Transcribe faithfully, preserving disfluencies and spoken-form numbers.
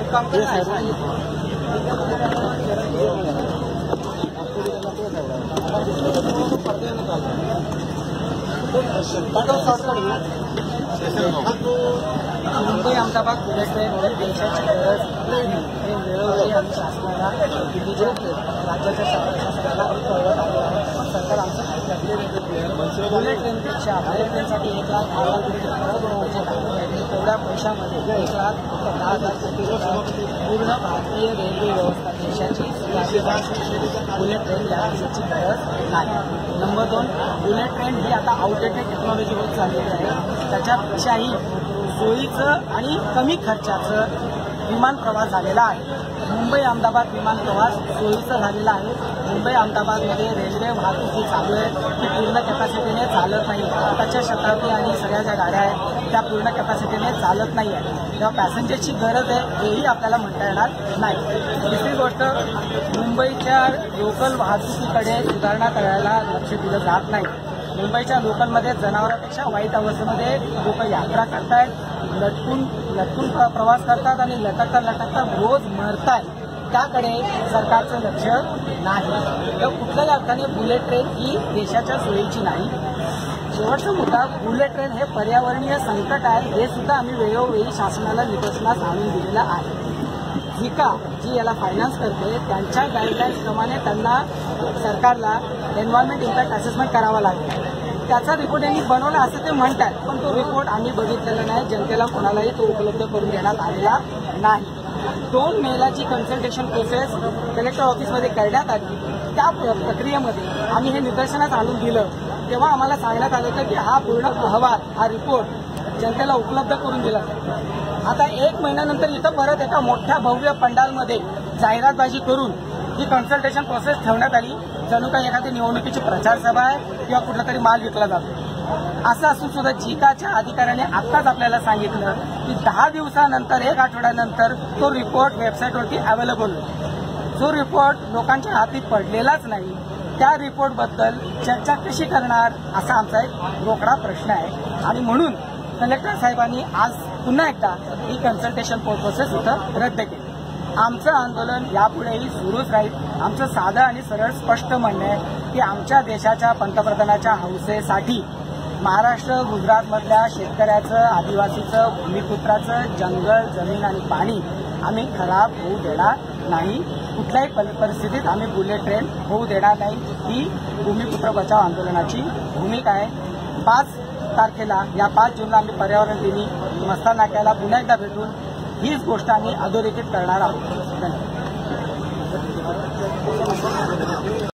काम करणार Mumbai Ahmedabad bullet train देशाची गरज नाही हे वेळोवेळी आम्ही शासनाला दिल्लीच्या राज्याच्या शासनाला कळवत आलो आहे. सरकार आमचं बुलेट ट्रेनपेक्षा बुलेट ट्रेनसाठी एक लाख दहा लाख कोटी बनवायचे आहे. तेवढ्या पैशामध्ये एक लाख दहा हजार कोटी पूर्ण भारतीय रेल्वे व्यवस्था देशाची बुलेट ट्रेन याची गरज नाही. नंबर दोन, बुलेट ट्रेन ही आता आउटडेटेड टेक्नॉलॉजी होत चाललेली आहे. त्याच्यापेक्षाही सोयीचं आणि कमी खर्चाचं विमान प्रवास झालेला आहे. मुंबई अहमदाबाद विमान प्रवास सोयीचं झालेला आहे. मुंबई अहमदाबादमध्ये रेल्वे वाहतूक जी चालू आहे ती पूर्ण कॅपॅसिटीने चालत नाही. आताच्या शताब्दी आणि सगळ्या ज्या गाड्या आहेत त्या पूर्ण कॅपॅसिटीने चालत नाही आहे. तेव्हा पॅसेंजरची गरज आहे हेही आपल्याला म्हणता येणार नाही. दुसरी गोष्ट, मुंबईच्या लोकल वाहतुकीकडे सुधारणा करायला लक्ष दिलं जात नाही. मुंबईच्या लोकलमध्ये जनावरांपेक्षा वाईट अवस्थेमध्ये लोक यात्रा करतायत, लटकून लटकून प्रवास करतात आणि लटकता लटकता रोज मरतायत. त्याकडे सरकारचं लक्ष नाही. तर कुठल्याही अर्थाने बुलेट ट्रेन ही देशाच्या सोयीची नाही. शेवटचा मुद्दा, बुलेट ट्रेन हे पर्यावरणीय संकट आहे हे सुद्धा आम्ही वेळोवेळी शासनाला निदर्शनास आणून दिलेलं आहे. झिका जी याला फायनान्स करते त्यांच्या गाईडलाईन्स प्रमाणे त्यांना सरकारला एन्व्हायरमेंट इम्पॅक्ट असेसमेंट करावा लागतो. त्याचा रिपोर्ट यांनी बनवला असं ते म्हणतात, पण तो रिपोर्ट आम्ही बघितलेला नाही. जनतेला कोणालाही तो उपलब्ध करून देण्यात आलेला नाही. दोन मेला जी कन्सल्टेशन प्रोसेस कलेक्टर ऑफिसमध्ये करण्यात आली त्या प्रक्रियेमध्ये आम्ही हे निदर्शनास आणून दिलं. तेव्हा आम्हाला सांगण्यात आलं होतं की हा पूर्ण अहवाल हा रिपोर्ट जनतेला उपलब्ध करून दिला. आता एक महिन्यानंतर इथं परत एका मोठ्या भव्य पंडालमध्ये जाहिरातबाजी करून ही कन्सल्टेशन प्रोसेस ठेवण्यात आली. जणू काही एखादी निवडणुकीची प्रचार सभा आहे किंवा कुठला तरी माल विकला जातो. असं असून सुद्धा जिकाच्या अधिकाऱ्याने आत्ताच आपल्याला सांगितलं की दहा दिवसानंतर एक आठवड्यानंतर तो रिपोर्ट वेबसाईटवरती अवेलेबल होईल. जो रिपोर्ट लोकांच्या हाती पडलेलाच नाही त्या रिपोर्टबद्दल चर्चा कशी करणार असा आमचा एक रोकडा प्रश्न आहे. आणि म्हणून कलेक्टर साहेबांनी आज पुन्हा एकदा ही कन्सल्टेशन प्रोसेस इथं रद्द केली. आमचं आंदोलन यापुढेही सुरूच राहील. आमचं साधं आणि सरळ स्पष्ट म्हणणं आहे की आमच्या देशाच्या पंतप्रधानाच्या हौसेसाठी महाराष्ट्र गुजरातमधल्या शेतकऱ्याचं, आदिवासीचं, भूमिपुत्राचं जंगल, जमीन आणि पाणी आम्ही खराब होऊ देणार नाही. कुठल्याही परिस्थितीत आम्ही बुलेट ट्रेन होऊ देणार नाही. ही भूमिपुत्र बचाव आंदोलनाची भूमिका आहे. पाच तारखेला या पाच जूनला आम्ही पर्यावरण दिनी मस्ता नाक्याला पुन्हा एकदा भेटून हीच गोष्ट आम्ही अधोरेखित करणार आहोत. धन्यवाद.